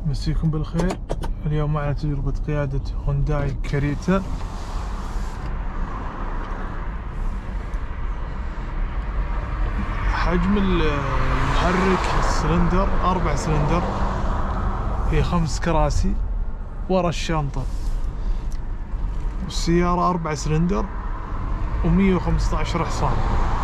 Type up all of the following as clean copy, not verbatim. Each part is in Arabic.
مسيكم بالخير. اليوم معنا تجربة قيادة هونداي كاريتا. حجم المحرك السلندر 4 سلندر، فيه 5 كراسي ورا الشنطة. السيارة 4 سلندر و115 حصان.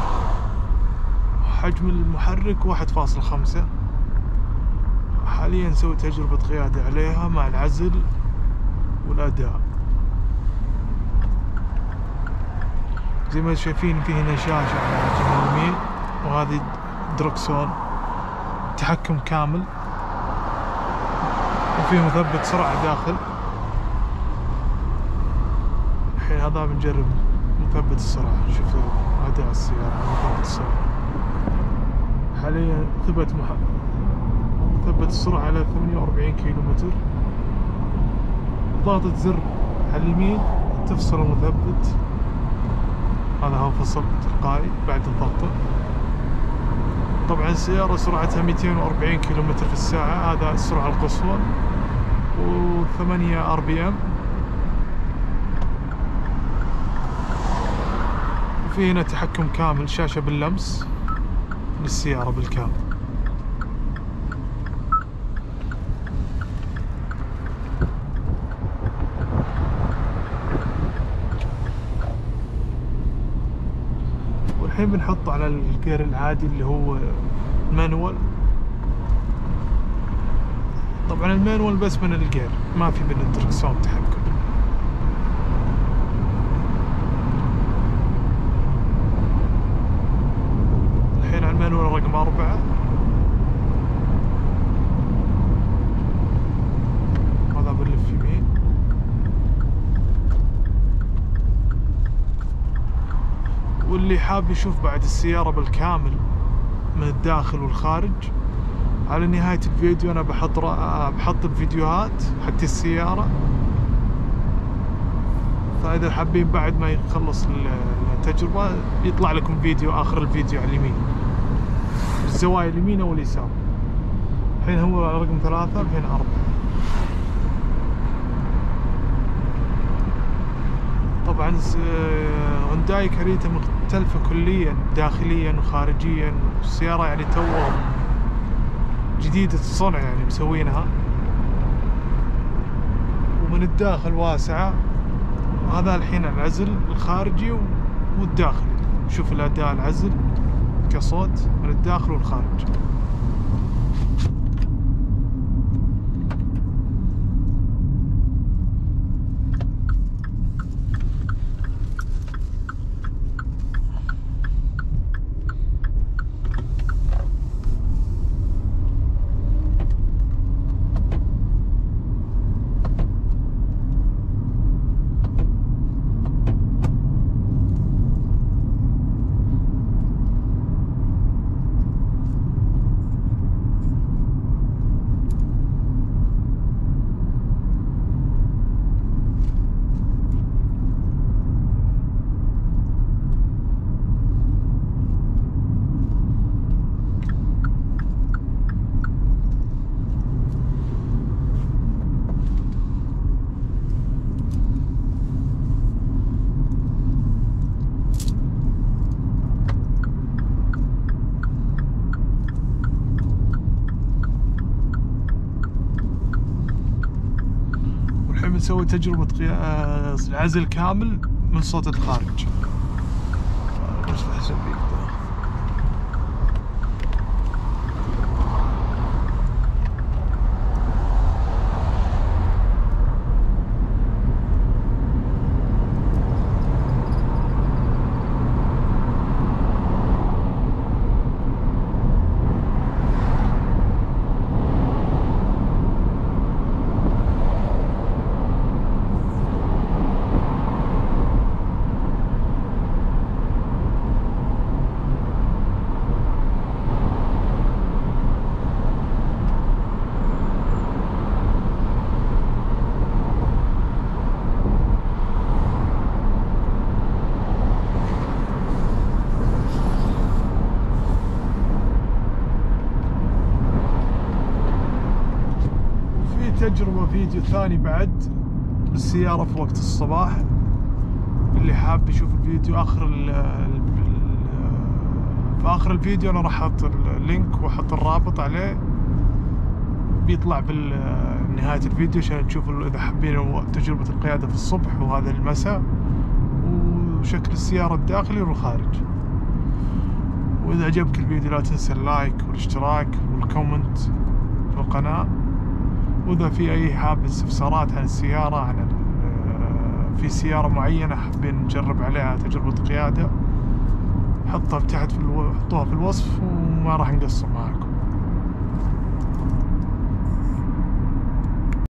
حجم المحرك 1.5. حاليا نسوي تجربة قيادة عليها مع العزل والأداء. زي ما شايفين في هنا شاشة على الجهة اليمين، وهذه دركسون تحكم كامل، وفي مثبت سرعة داخل. الحين هذا بنجرب مثبت السرعة، شوفوا أداء السيارة مثبت السرعة. حاليا ثبت مثبت السرعة على 48 كيلومتر. ضغطة زر على اليمين تفصل المثبت، هذا هو فصل تلقائي بعد الضغطة. طبعا السيارة سرعتها 240 كيلومتر في الساعة، هذا السرعة القصوى، و8 RPM. وفي هنا تحكم كامل، شاشة باللمس للسيارة بالكامل. والحين بنحط على الجير العادي اللي هو المانوال. طبعا المانوال بس من الجير، ما في من الدركسون تحكم. الحين على المانوال رقم 4. هذا بنلف يمين. واللي حاب يشوف بعد السيارة بالكامل من الداخل والخارج، على نهاية الفيديو أنا بحط الفيديوهات حتى السيارة. فإذا حابين بعد ما يخلص التجربة يطلع لكم فيديو آخر الفيديو على اليمين، الزوايا اليمين أو اليسار. الحين هو رقم 3، الحين 4. طبعا هونداي كاريتا مختلفة كليا داخليا وخارجيا. السيارة يعني توها جديدة الصنع، يعني مسوينها، ومن الداخل واسعة. هذا الحين العزل الخارجي والداخلي. شوف الأداء العزل كصوت من الداخل والخارج. بنسوي تجربة العزل كامل من صوت الخارج. نفتح الشبيك ده. تجربة فيديو ثاني بعد بالسيارة في وقت الصباح. اللي حاب يشوف الفيديو في آخر الفيديو أنا راح أحط اللينك وأحط الرابط عليه، بيطلع بالنهاية الفيديو عشان تشوفوا إذا حابين تجربة القيادة في الصبح وهذا المساء وشكل السيارة الداخلي والخارج. وإذا عجبك الفيديو لا تنسى اللايك والاشتراك والكومنت في القناة. وإذا في أي حاب استفسارات عن السيارة في سيارة معينة حابين نجرب عليها تجربة قيادة، حطوها في الوصف وما راح نقصر معاكم.